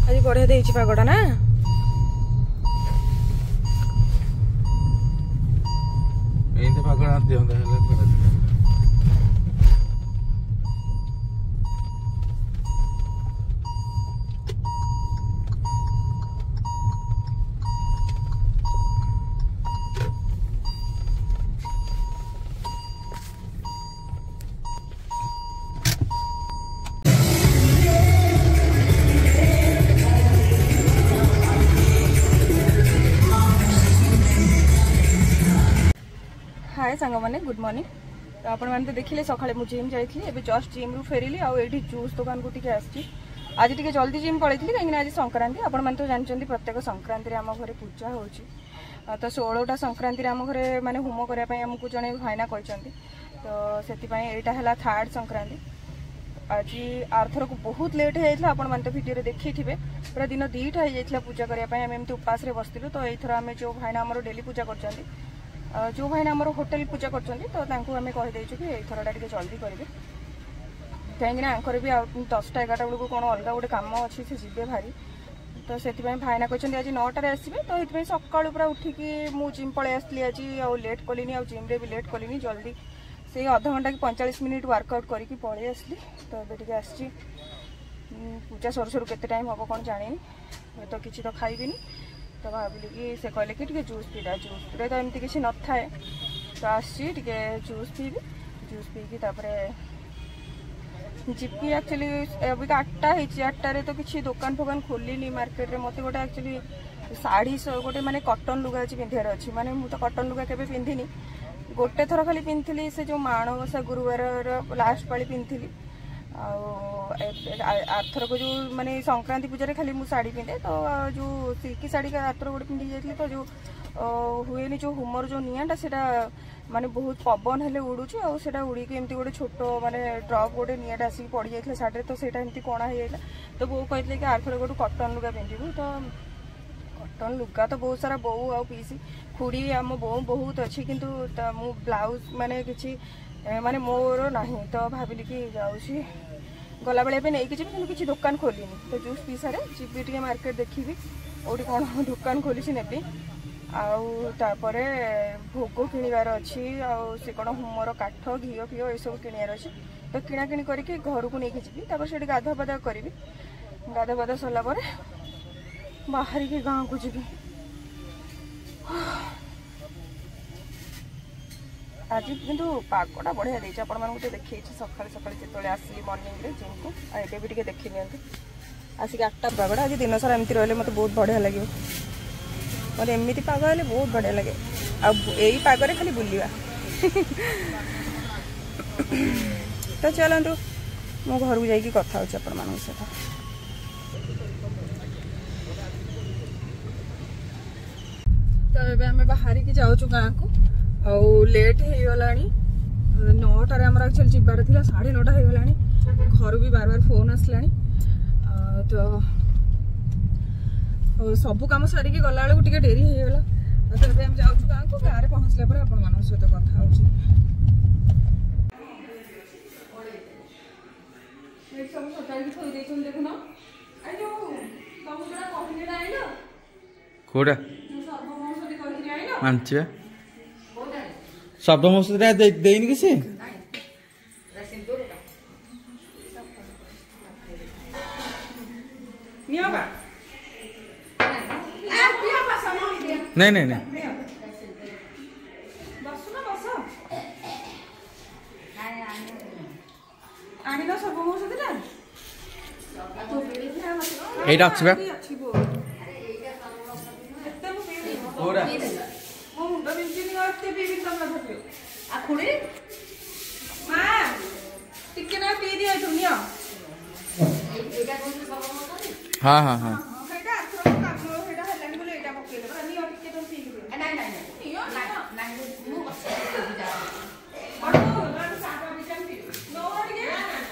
आज बढ़िया देइछि पागटा ना एंते पागड़ा दियंदा हला कर हाय सांग मैंने गुड मॉर्निंग तो आपण मैंने तो देखिले सकाळे मु जिम जाइथली एबे जस्ट जिम रु फेरिली आ एठी जूस दुकान को टिके आछि आज टिके जल्दी जिम पळैथली काहे आज संक्रांति आपण मैंने तो जानचंदी प्रत्येक संक्रांति रे हम घरे पूजा होची तो 16टा संक्रांति रे हम घरे माने होम करिया पय हमकु जने भाईना कहचंदी तो सेति पय एटा हला थर्ड संक्रांति आज आरथर को बहुत लेट हो जाता आपण मैंने तो वीडियो देखिथिबे पूरा दिन 2टा हो जाइतला पूजा करिया पय हम एमती उपास रे बसतिलु तो एथरा हम जो भाईना हमरो डेली पूजा करचंदी जो भाईना आम होटेल पूजा कर तो आम कहीदेचु कि थरटा टे जल्दी करेंगे कहीं आंकर भी 10टा 11टा बेलू कौन अलग गोटे कम अच्छी से जी भारी तो से भाईना कहते आज 9टार आसवे तो ये सका पूरा उठिकी मु जिम पलि आसली आज आ लेट कलिनी आ जिम्रे भी लेट कलिनी जल्दी से आधा घंटा कि 45 मिनिट वर्कआउट करके पलि आसली तो ये आसी पूजा सर सर के टाइम हम कौन जानी तो किसी तो खाइबी तो भाविली कि से कहले कि जूस पीदा जूस पीले तो एमती किसी न थाए तो आसी जूस पीबी जूस पीकी जीपी एक्चुअली अभी 8टा है 8टारे तो किसी दुकान फुकान खोलनी मार्केट में मत गोटे एक्चुअली शाढ़ी गोटे माने कॉटन लुगा आज पिंधार अच्छी माने मुझे तो कॉटन लुगा केबे पिंधिनी गोटे थर खाली पिंधली से जो माणवसा गुरुवार लास्ट पाली पिंधली आरथर को जो माने संक्रांति पूजा खाली मु साड़ी पिंधे तो जो सिल्की साड़ी का आरथर गोटे पिंधि जाइए तो जो हुए जो हुमर जो निआटा से माने बहुत पवन हेले उड़ूची आ उड़ीकी एमती गोटे छोट माने ड्रप गोटे निआटा आसिक पड़ जाता साड़ी तो सेटा एमती कणा हो जाता तो बो कहते कि आरथर गोटे कॉटन लुगा पिंधु तो कॉटन लुगा तो बहुत सारा बोऊ आ पीसी खुड़ी आम बोऊ बहुत अच्छी किंतु मु ब्लाउज माने किसी माने मोर नहीं तो भाविली कि जाऊँगी गला बेले पे नहीं कि किसी दुकान खोलिनी तो जूस पी सारे जीबी टे मार्केट देखी और कौन दुकान खोली नेबी आउे भोग किणवार अच्छी से कौन होमर काठ घी फी ये सब किणार अच्छी तो किणाकिणी करके घर को लेकिन जी से गाधा पाधा करी गाधा पाधा सरला बाहर के गाँव को जी आज किंतु पागटा बढ़िया देती आपण मानक तो देखी सका सका जो आसली मर्निंग रे जिम को आगे भी देखी नि आसिक 8टा पागटा आज दिन सारा एमती रही मत बहुत बढ़िया लगे मतलब एमती पाग हेल्ले बहुत बढ़िया लगे आई पागरे खाली बुलवा तो चलतु मो घर को जाकि कथा होची आपण मानक सहित तो ये आम बाहर की जाऊँ गाँव को आउ लेट हो गलानी 9टारे आमर एक्चुअली जीवार था 9:30 हो गलानी घर भी बार बार फोन आसलानी तो सबू कम सारिकी गला बेलू टे डेरी हो गला तो ये जाऊँ गाँव को गाँव पहुँचला पर आपण मान सहित कथा हो कोड़ा मानचिया शब्द मौसम देनी किसी नहीं नहीं नहीं एटा अछि बा ओरा मो मुंडा बिंचिनी आते पीबी तमला भाबियो आ खुडी मां टिके ना पी दिया दुनिया एटा कोन सब मत हां हां हां एटा आथरो काम एटा हलानी बोले एटा पकेले बरा नियो टिके तो पी दियो नहीं नहीं नहीं नियो नहीं मु बस जा बडो गान साटा बिचान पी नो टिके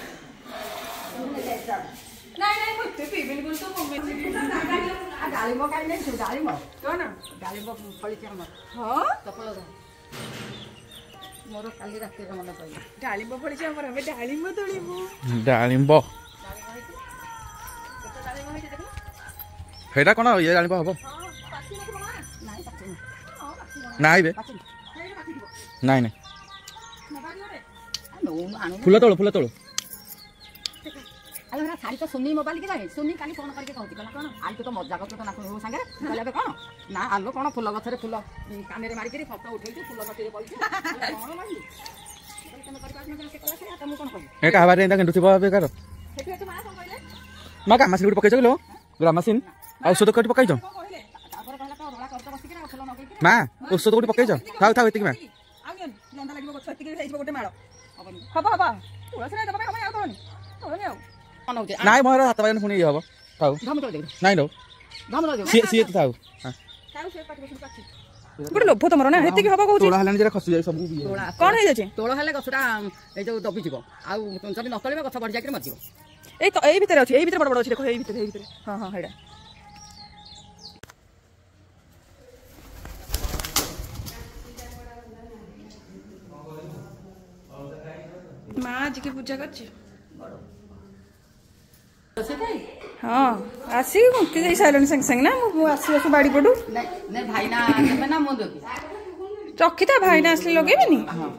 नहीं नहीं मत पी बिल्कुल तो मम्मी डालिम कहीं नहीं डालिम कौन डालिम फली हाँ सफल मोर काली रात मन पड़े डालिम फली आम डालिम तोड़ू डालिम हेटा कोन ये जानि हबो नाइ बे नाइ नाइ फुल तोड़ अरे हरा सारी तो सुनी मोबाइल के जाए सुनी काली फोन करके कहती कहला कोन आल तो मजा करत तो ना कोन संगे कहला बे कोन ना आलो कोन फुल गछरे फुल कानेरे मारी के फोटो उठेई फुल गछरे पड़ी कोन मारी तने कर पास में के कहला से तमु कोन कहू ए का बारे इंदा केंटु थिबो बेकार सेठी अछि मारा कोन कहले मा का मशीन पकै जलो ग्रामासीन औषध कोटी पकै जो तापर कहला तो रोला करतो बसी के फुल नगई के मा औषध कोटी पकै जो थाउ एतिक मा आगेन लंदा लागिबो गछ एतिक हेइबो गोटे माळ हबा तुळसी नै दबा हम आउ तोनी आउ नाइ मोर हाथ बाजन पुनी हबो थाउ धम तो दे नाइ नो धम तो दे सी थाउ ताउ से पाटी बसन पाटी गोटे लोभ तमरो ना एतिक हबो कहू तोड़ा हलान जरा खसि जाय सब भी कोन हे जाचे तोड़ हेले गछटा ए जो दबी जीवो आ जदी न तळिबे गछ बढ़ जाय के मर जीवो ए तो ए भीतर अछि ए भीतर बड़ बड़ अछि देखो ए भीतर हां हेडा माँ जी की पूजा कर हाँ आसी घुमती जाई साइलन संग संग ना मु आसी आसु बाड़ी पडू नहीं भाई ना तबे ना मुंद चौकी था भाई ना असली लोगे भी नहीं हां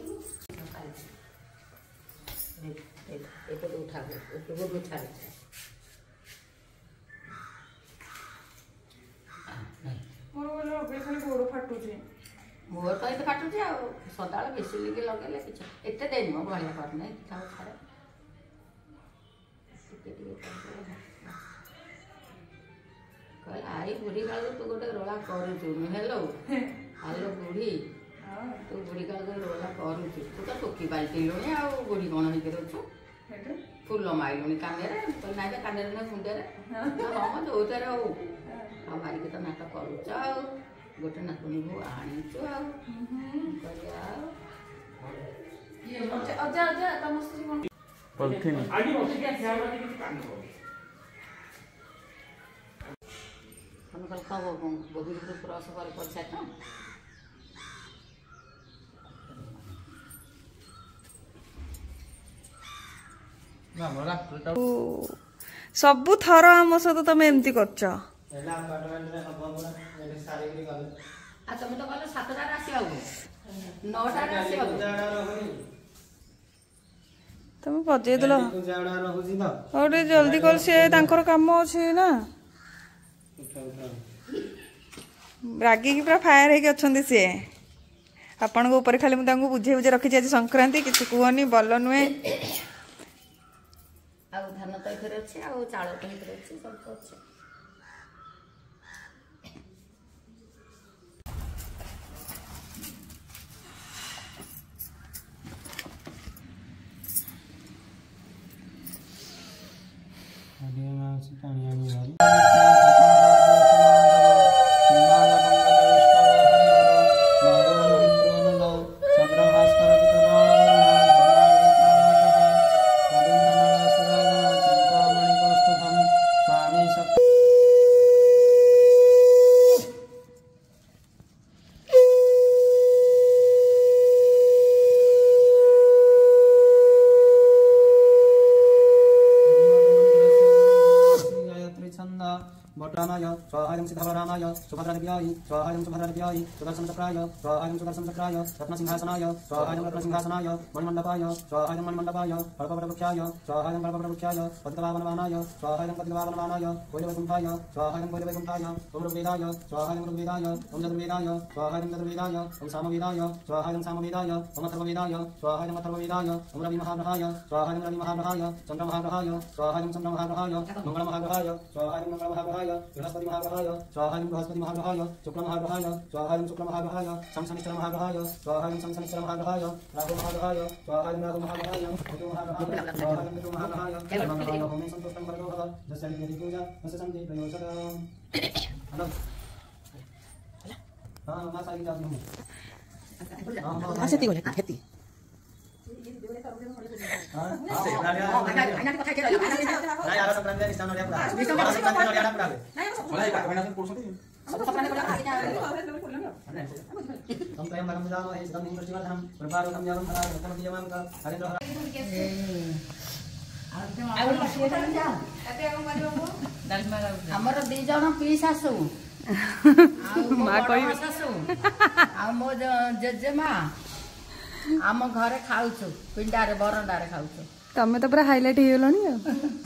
एको उठा एको उठा मोर बोलो बेखले गोड़ फाटू जे मोर तो एते फाटू जे आ सदाळ बेसी लिगे लगेले किछ एते देन मो बढ़िया कर नै खाओ खारे कल आई बुढ़ी काल तू गोटे रोला करू तू हेलो हेलो बुढ़ी तू बुढ़ी काल रोला करू तू तो टोकी बाल्टी लोनी आ बुढ़ी कोन हे करू तू फुल माइलोनी कानेरे तो नाइ कानेरे ने मुंडे रे हम जोतरे हो आ मारी के तो नाटक करू चाओ गोटे नाकुनी भो आनी छु आ करिया ये अजा तमस्त्री कोन पलथिन आगे बस के ख्याल वाली की काम करो हम कल का वो भी तो पूरा सवाल कर सकता ना मोला तो सबु थर आम सहित तमे एमती करछ एला अपार्टमेंट रे हबो पूरा मेरे सारे के गले आ तुम तो कहले 7 टा राशि आउ 9 टा राशि आउ जाडा रहनी तमे बजे देलो तू जाडा रहउजी न ओटे जल्दी कर से तांकर काम अछि ना रागी की पूरा फायर है कि अछंदी से आपण को ऊपर खाली मु तांको बुझे बुझे रखि आज संक्रांति किछ कुहनी बल नुए आ धान तो इधर अछि आ चाळ तो इधर अछि सब तो अछि अरे ना से पानी आनी वाली बटरामाय स्वाहायं सिद्धवरामाय सुभद्रादिव्याय स्वाहायं सुभद्रादिव्याय सुदर्शनचक्राय स्वाहायं सुदर्शनचक्राय रत्नसिंहासनाय स्वाहायं रत्नसिंहासनाय मणिमण्डपाय स्वाहायं मणिमण्डपाय कल्पवटवृक्षाय स्वाहायं कल्पवटवृक्षाय पतितपावनवानाय स्वाहायं पतितपावनवानाय कोइलवैकुण्ठाय स्वाहायं कोइलवैकुण्ठाय ओम ऋग्वेदाय स्वाहायं ऋग्वेदाय ओम यजुर्वेदाय स्वाहायं यजुर्वेदाय ओम सामवेदाय स्वाहायं सामवेदाय ओम अथर्ववेदाय स्वाहायं अथर्ववेदाय ओम रविमहाग्रहाय स्वाहायं रविमहाग्रहाय चन्द्रमहाग्रहाय स्वाहायं चन्द्रमहाग्रहाय मंगलमहाग्रहाय स्वाहायं मंगलमहाग्रहाय बृहस्पति महाग्रहाय स्वाहायं बृहस्पति महाग्रहाय शुक्लमहाग्रहाय स्वाहायं शुक्लमहाग्रहाय शंसनिश्चरमहाग्रहाय स्वाहायं शंसनिश्चरमहाग्रहाय राहुमहाग्रहाय स्वाहायं राहुमहाग्रहाय केतुमहाग्रहाय स्वाहायं केतुमहाग्रहाय मंगलाय होमे संतुष्टं भवतो भव दशलिङ्गेति पूजा वससन्ति प्रयोजनम् हेलो हां मा साई जात हूं आ सेती बोले खेती हां आना कथा के ना यार संक्रांति निष्ठान ओडिया पूरा संक्रांति ओडिया पूरा मलाई का भएन पुरुषले सब सपना को आगे जा हम तो हम लगम जानो है एकदम इंद्र जीवन हम प्रभाव हम यारम हरा रत्न दियमान का हरेंद्र ଆମର 2 ଜଣ ପିଇ ଶାଶୁ ମା କହିବି ଶାଶୁ ଆଉ ମୋ ଜେଜେମା ଆମ ଘରେ ଖାଉଛୁ ପିଣ୍ଡାରେ ବରଣ୍ଡାରେ ଖାଉଛୁ। ତମେ ତ ପୁରା ହାଇଲାଇଟ୍ ହେଇଗଲଣି ଆଉ।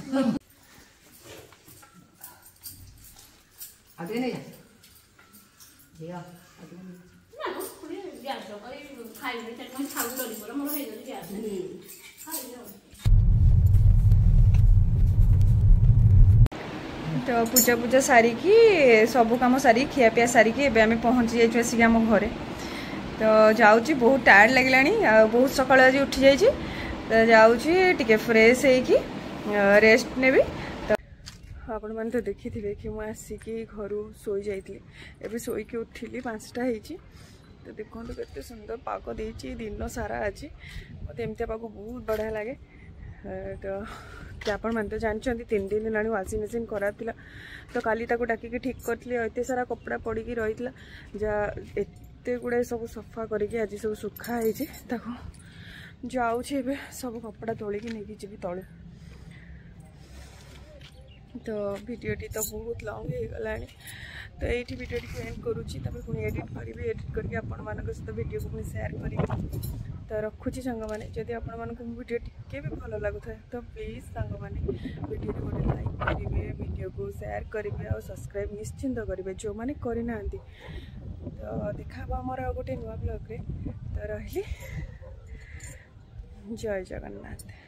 तो पूजा पूजा सारिकी सब कम सारी खियापिया सारिकी एबे आमे पहुँची जाइछु आसिक आम घरे। तो जाऊँगी बहुत टायर्ड लगिलानी बहुत सकाळ आज उठी जाइए तो जाऊँगी टिके फ्रेश होगी रेस्ट नेबी। तो आपण मैंने तो देखी थे कि मुझे आसिकी घर शोई जाइली एबे शोईकी उठिली 5टा होती। तो देखो केते सुंदर पाग देती दिन सारा आज मत एमती पाग बहुत बढ़िया लगे। तो आपण मैंने तो जानते 3 दिन है वाशिंग मशीन खराब थी तो काली डाकिकी ठीक करी एत सारा कपड़ा पड़ी रही जा एत गुड़ाए सब सफा करके आज सब सुखाई जाऊँगी सब कपड़ा तोलिकी नहीं जी तले। तो वीडियोटी तो बहुत लॉन्ग हो गला तो ये वीडियो को एंड करुँची पुणी एडिट करी एडिट करके आपण मान सहित वीडियो को शेयर करी। तो रखुची सांग मैंने जदि आपण मानक वीडियो टिके भी भल लगुए तो प्लीज सांग मैंने वीडियो गोटे लाइक करेंगे वीडियो को शेयर करेंगे और सब्सक्राइब निश्चिंत करेंगे जो मैंने करना। तो देखा आमर गोटे नुआ ब्लॉग रे। तो रही जय जगन्नाथ।